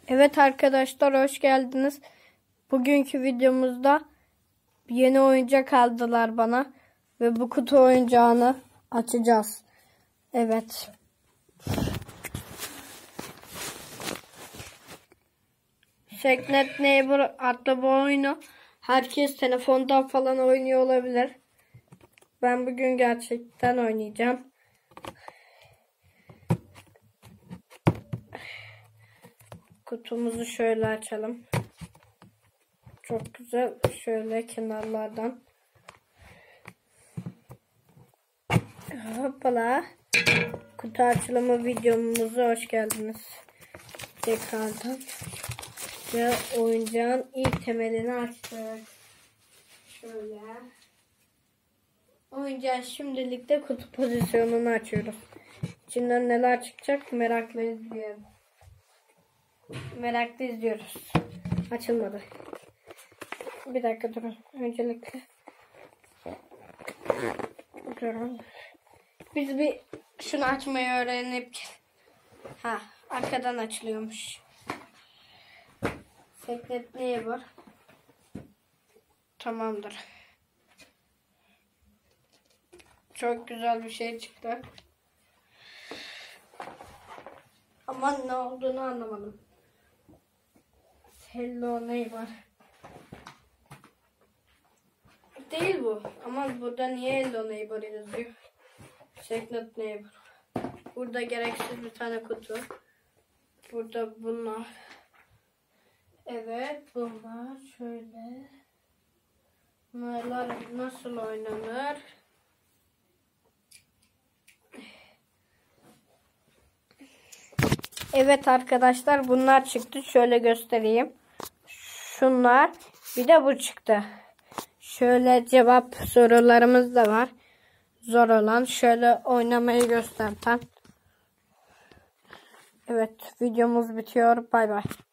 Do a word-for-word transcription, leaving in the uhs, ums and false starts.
Evet arkadaşlar, hoş geldiniz. Bugünkü videomuzda yeni oyuncak aldılar bana ve bu kutu oyuncağını açacağız. Evet. Secret Neighbor adlı bu oyunu herkes telefondan falan oynuyor olabilir. Ben bugün gerçekten oynayacağım. Kutumuzu şöyle açalım. Çok güzel. Şöyle kenarlardan. Hoppala. Kutu açılımı videomuza hoş geldiniz. Tekrardan. Ve oyuncağın ilk temelini açtık. Şöyle. Oyuncağın şimdilik de kutu pozisyonunu açıyoruz. İçinden neler çıkacak merakla izleyelim. Merakla izliyoruz. Açılmadı. Bir dakika durun. Öncelikle durun. Biz bir şunu açmayı öğrenip ha arkadan açılıyormuş. Secret Neighbor. Tamamdır. Çok güzel bir şey çıktı. Ama ne olduğunu anlamadım. Hello Neighbor. Değil bu. Ama burada niye Hello Neighbor yazıyor? Secret Neighbor. Burada gereksiz bir tane kutu. Burada bunlar. Evet, bunlar şöyle. Bunlar nasıl oynanır? Evet arkadaşlar, bunlar çıktı. Şöyle göstereyim. Şunlar. Bir de bu çıktı. Şöyle cevap sorularımız da var. Zor olan. Şöyle oynamayı gösterten. Evet, videomuz bitiyor. Bay bay.